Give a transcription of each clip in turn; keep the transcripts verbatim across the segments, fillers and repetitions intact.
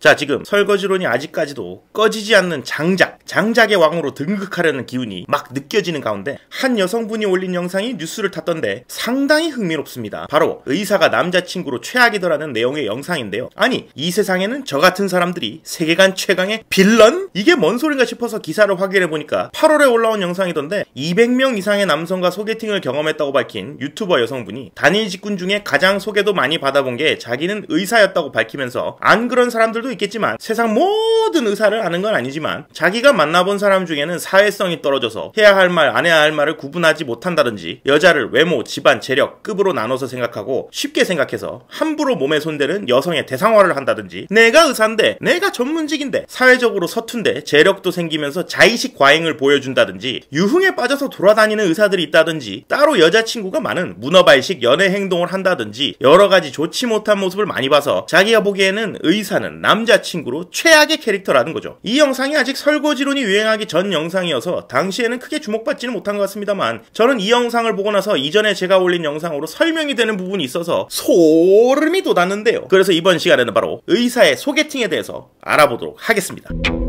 자, 지금 설거지론이 아직까지도 꺼지지 않는 장작, 장작의 왕으로 등극하려는 기운이 막 느껴지는 가운데 한 여성분이 올린 영상이 뉴스를 탔던데 상당히 흥미롭습니다. 바로 의사가 남자친구로 최악이더라는 내용의 영상인데요. 아니, 이 세상에는 저 같은 사람들이 세계관 최강의 빌런? 이게 뭔 소린가 싶어서 기사를 확인해보니까 팔월에 올라온 영상이던데 이백 명 이상의 남성과 소개팅을 경험했다고 밝힌 유튜버 여성분이 단일 직군 중에 가장 소개도 많이 받아본 게 자기는 의사였다고 밝히면서 안 그런 사람들도 있겠지만 세상 모든 의사를 아는 건 아니지만 자기가 만나본 사람 중에는 사회성이 떨어져서 해야 할 말, 안 해야 할 말을 구분하지 못한다든지 여자를 외모, 집안, 재력, 급으로 나눠서 생각하고 쉽게 생각해서 함부로 몸에 손대는 여성의 대상화를 한다든지 내가 의사인데, 내가 전문직인데 사회적으로 서툰데 재력도 생기면서 자의식 과잉을 보여준다든지 유흥에 빠져서 돌아다니는 의사들이 있다든지 따로 여자친구가 많은 문어발식 연애 행동을 한다든지 여러가지 좋지 못한 모습을 많이 봐서 자기가 보기에는 의사는 남자친구로 최악의 캐릭터라는 거죠. 이 영상이 아직 설거지론이 유행하기 전 영상이어서 당시에는 크게 주목받지는 못한 것 같습니다만 저는 이 영상을 보고 나서 이전에 제가 올린 영상으로 설명이 되는 부분이 있어서 소름이 돋았는데요. 그래서 이번 시간에는 바로 의사의 소개팅에 대해서 알아보도록 하겠습니다.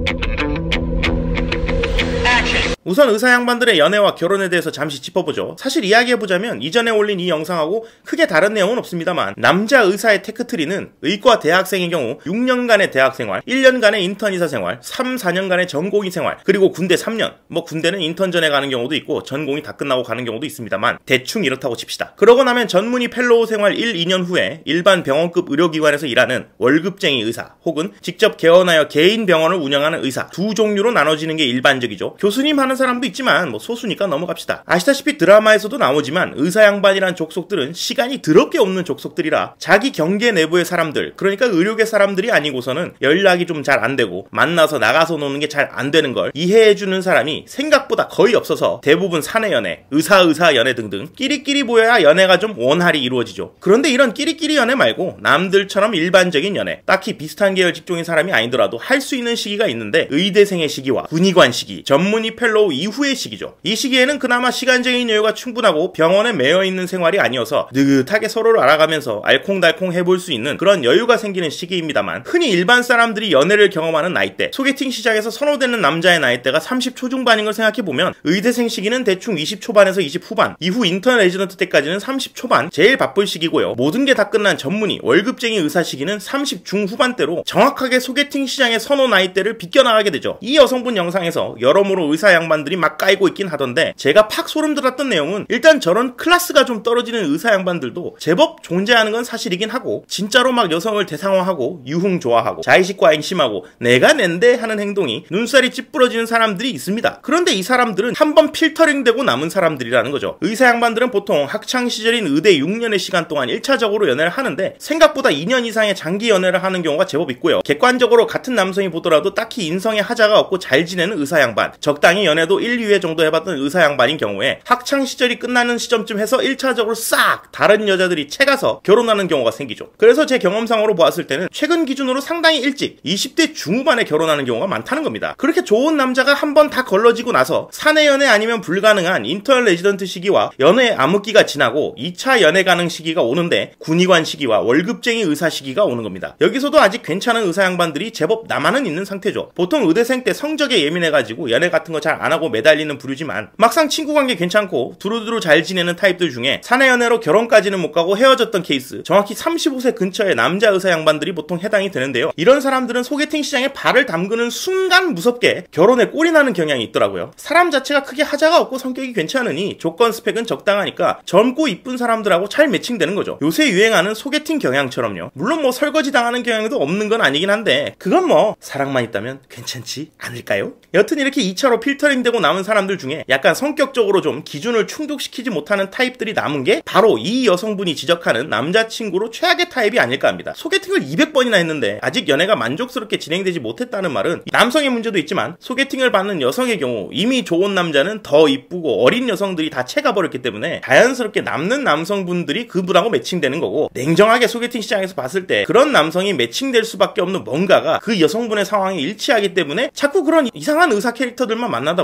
우선 의사 양반들의 연애와 결혼에 대해서 잠시 짚어보죠. 사실 이야기해보자면 이전에 올린 이 영상하고 크게 다른 내용은 없습니다만 남자 의사의 테크트리는 의과 대학생의 경우 육 년간의 대학생활, 일 년간의 인턴의사 생활, 삼, 사 년간의 전공의 생활, 그리고 군대 삼 년, 뭐 군대는 인턴 전에 가는 경우도 있고 전공이 다 끝나고 가는 경우도 있습니다만 대충 이렇다고 칩시다. 그러고 나면 전문의 펠로우 생활 일, 이 년 후에 일반 병원급 의료기관에서 일하는 월급쟁이 의사 혹은 직접 개원하여 개인 병원을 운영하는 의사 두 종류로 나눠지는 게 일반적이죠. 교수님 하는 사람도 있지만 뭐 소수니까 넘어갑시다. 아시다시피 드라마에서도 나오지만 의사 양반이란 족속들은 시간이 더럽게 없는 족속들이라 자기 경계 내부의 사람들, 그러니까 의료계 사람들이 아니고서는 연락이 좀 잘 안 되고 만나서 나가서 노는 게 잘 안 되는 걸 이해해주는 사람이 생각보다 거의 없어서 대부분 사내 연애, 의사 의사 연애 등등 끼리끼리 모여야 연애가 좀 원활히 이루어지죠. 그런데 이런 끼리끼리 연애 말고 남들처럼 일반적인 연애, 딱히 비슷한 계열 직종인 사람이 아니더라도 할 수 있는 시기가 있는데 의대생의 시기와 군의관 시기, 전문의 펠로우 이후의 시기죠. 이 시기에는 그나마 시간적인 여유가 충분하고 병원에 매여있는 생활이 아니어서 느긋하게 서로를 알아가면서 알콩달콩 해볼 수 있는 그런 여유가 생기는 시기입니다만 흔히 일반 사람들이 연애를 경험하는 나이대, 소개팅 시작에서 선호되는 남자의 나이대가 삼십 초중반인 걸 생각해보면 의대생 시기는 대충 이십 초반에서 이십 후반, 이후 인턴 레지던트 때까지는 삼십 초반 제일 바쁠 시기고요. 모든 게 다 끝난 전문의, 월급쟁이 의사 시기는 삼십 중후반대로 정확하게 소개팅 시장의 선호 나이대를 비껴나가게 되죠. 이 여성분 영상에서 여러모로 의사 양반들이 막 까이고 있긴 하던데 제가 팍 소름 돋았던 내용은 일단 저런 클래스가 좀 떨어지는 의사 양반들도 제법 존재하는 건 사실이긴 하고 진짜로 막 여성을 대상화하고 유흥 좋아하고 자의식 과잉 심하고 내가 낸데 하는 행동이 눈살이 찌푸러지는 사람들이 있습니다. 그런데 이 사람들은 한번 필터링 되고 남은 사람들이라는 거죠. 의사 양반들은 보통 학창시절인 의대 육 년의 시간 동안 일 차적으로 연애를 하는데 생각보다 이 년 이상의 장기 연애를 하는 경우가 제법 있고요. 객관적으로 같은 남성이 보더라도 딱히 인성에 하자가 없고 잘 지내는 의사 양반, 적당히 연애도 일, 이 회 정도 해봤던 의사 양반인 경우에 학창시절이 끝나는 시점쯤 해서 일 차적으로 싹 다른 여자들이 채가서 결혼하는 경우가 생기죠. 그래서 제 경험상으로 보았을 때는 최근 기준으로 상당히 일찍 이십 대 중후반에 결혼하는 경우가 많다는 겁니다. 그렇게 좋은 남자가 한 번 다 걸러지고 나서 사내 연애 아니면 불가능한 인턴 레지던트 시기와 연애 암흑기가 지나고 이 차 연애 가능 시기가 오는데 군의관 시기와 월급쟁이 의사 시기가 오는 겁니다. 여기서도 아직 괜찮은 의사 양반들이 제법 남아는 있는 상태죠. 보통 의대생 때 성적에 예민해가지고 연애 같은 거 잘 안 하고 매달리는 부류지만 막상 친구관계 괜찮고 두루두루 잘 지내는 타입들 중에 사내 연애로 결혼까지는 못 가고 헤어졌던 케이스, 정확히 삼십오 세 근처의 남자 의사 양반들이 보통 해당이 되는데요. 이런 사람들은 소개팅 시장에 발을 담그는 순간 무섭게 결혼에 꼴이 나는 경향이 있더라고요. 사람 자체가 크게 하자가 없고 성격이 괜찮으니 조건 스펙은 적당하니까 젊고 이쁜 사람들하고 잘 매칭되는 거죠. 요새 유행하는 소개팅 경향처럼요. 물론 뭐 설거지 당하는 경향도 없는 건 아니긴 한데 그건 뭐 사랑만 있다면 괜찮지 않을까요? 여튼 이렇게 이 차로 필터링 되고 남은 사람들 중에 약간 성격적으로 좀 기준을 충족시키지 못하는 타입들이 남은 게 바로 이 여성분이 지적하는 남자친구로 최악의 타입이 아닐까 합니다. 소개팅을 이백 번이나 했는데 아직 연애가 만족스럽게 진행되지 못했다는 말은 남성의 문제도 있지만 소개팅을 받는 여성의 경우 이미 좋은 남자는 더 이쁘고 어린 여성들이 다 채가버렸기 때문에 자연스럽게 남는 남성분들이 그분하고 매칭되는 거고, 냉정하게 소개팅 시장에서 봤을 때 그런 남성이 매칭될 수밖에 없는 뭔가가 그 여성분의 상황에 일치하기 때문에 자꾸 그런 이상한 의사 캐릭터들만 만나다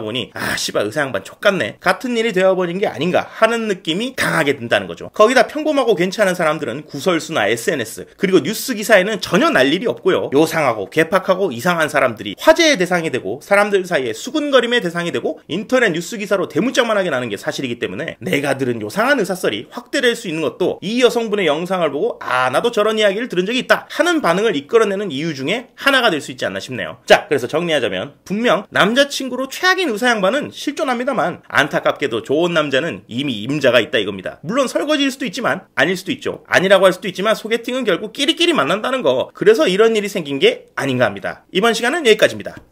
보니 아 씨발 의사 양반 족같네 같은 일이 되어버린 게 아닌가 하는 느낌이 강하게 든다는 거죠. 거기다 평범하고 괜찮은 사람들은 구설수나 에스엔에스 그리고 뉴스 기사에는 전혀 날 일이 없고요. 요상하고 괴팍하고 이상한 사람들이 화제의 대상이 되고 사람들 사이에 수군거림의 대상이 되고 인터넷 뉴스 기사로 대문짝만하게 나는 게 사실이기 때문에 내가 들은 요상한 의사설이 확대될 수 있는 것도 이 여성분의 영상을 보고 아 나도 저런 이야기를 들은 적이 있다 하는 반응을 이끌어내는 이유 중에 하나가 될 수 있지 않나 싶네요. 자, 그래서 정리하자면 분명 남자친구로 최악인 의사 양반은 실존합니다만 안타깝게도 좋은 남자는 이미 임자가 있다 이겁니다. 물론 설거지일 수도 있지만 아닐 수도 있죠. 아니라고 할 수도 있지만 소개팅은 결국 끼리끼리 만난다는 거. 그래서 이런 일이 생긴 게 아닌가 합니다. 이번 시간은 여기까지입니다.